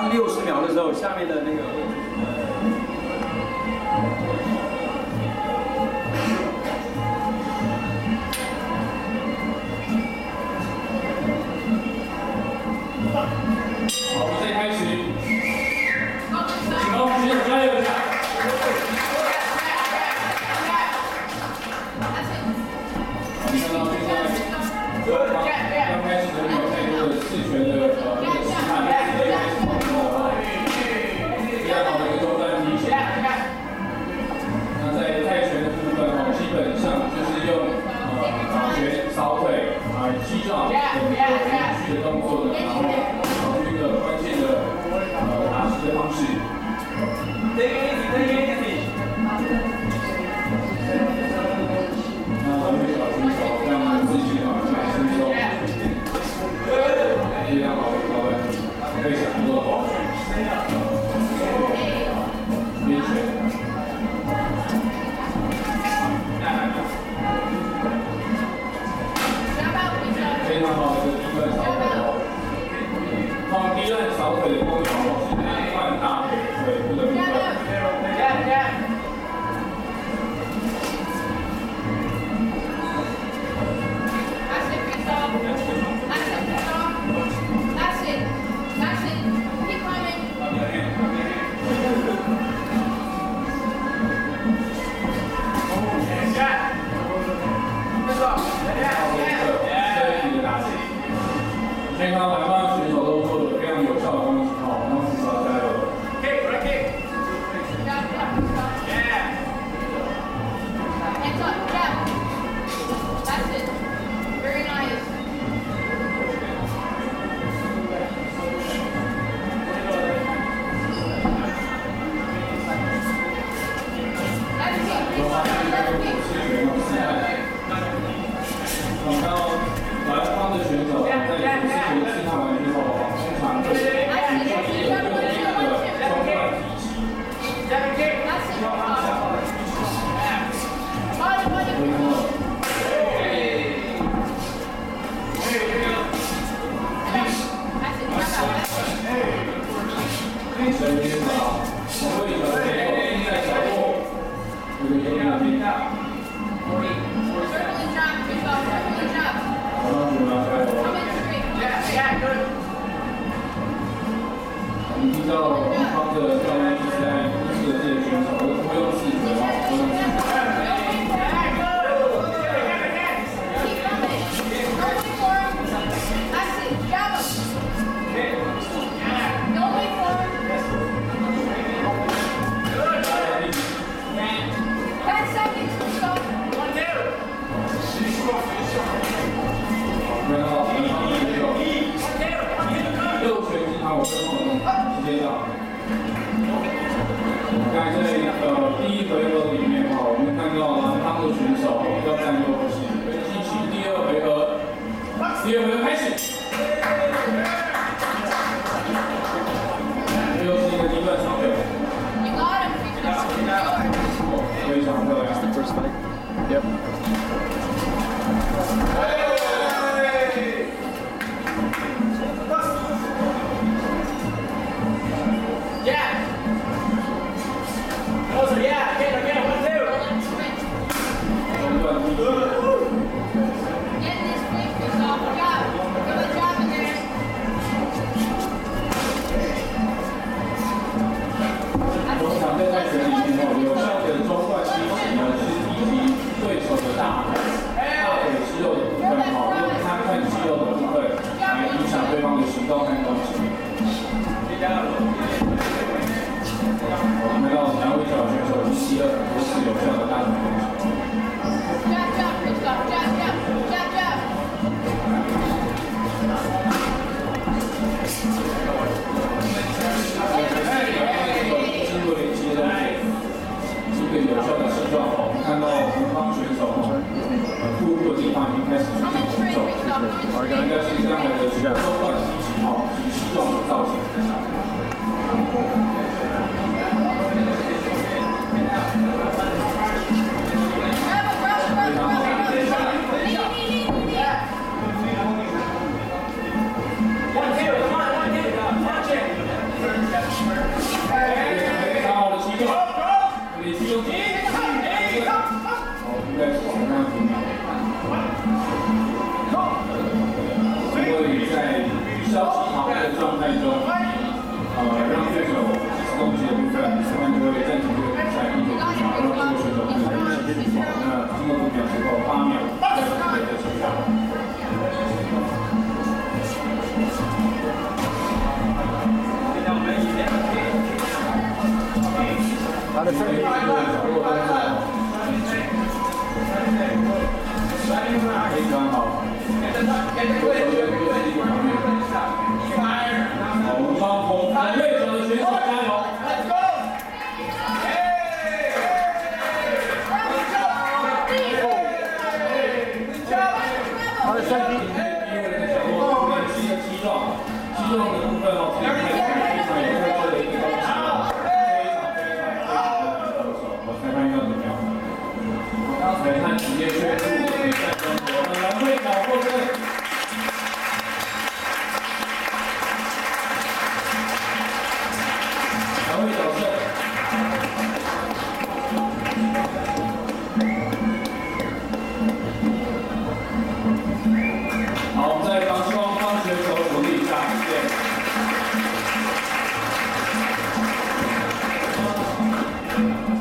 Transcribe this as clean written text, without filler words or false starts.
第60秒的时候，下面的那个位置。 好，比赛开始，请高选手加油一下。我们看到现在刚开始没有太多的视觉的示范，直接开始跑了，非常好的一个中段踢。那在泰拳的部分基本上就是用掌拳、扫腿、击掌等一个连续的动作呢，然后找出一个关键的打击的方式。那我们小选手非常的自信啊，轻松，非常好的一个问题，非常多。边拳。非常好的一个第一段扫腿哦，放第一段扫腿的功夫是换大腿腿部的部分。健康两方选手都做了非常有效的攻击，好，我们至少加油。等到蓝方的选手在视觉示范完之后，通常会用一个中段提起。身边的同位的选手定在小落，这个有点变大。我们听到一方的教练是在控制这些选手，不用视觉啊，不用视觉。直接到。刚才在第一回合里面我们看到蓝方的选手要占优势，进行第二回合。第二回合开始。这又是一个第一段扫腿。非常漂亮。Yep. Thank you. 态中，让对手使攻击的部分，裁判就会暂停这个比赛1.5秒，让这个选手可以休息。那经过5秒之后，8秒再准备的球场。 他的身体角落动作，非常好。好，我们帮红队长的选手加油！ 他的身体。 肌肉的部分哦，非常有特色的一个动作，非常的手，我裁判要怎么样？裁判直接宣布比赛中我们蓝队长获胜。蓝队长胜。好，我们再帮双方选手鼓励一下，谢谢。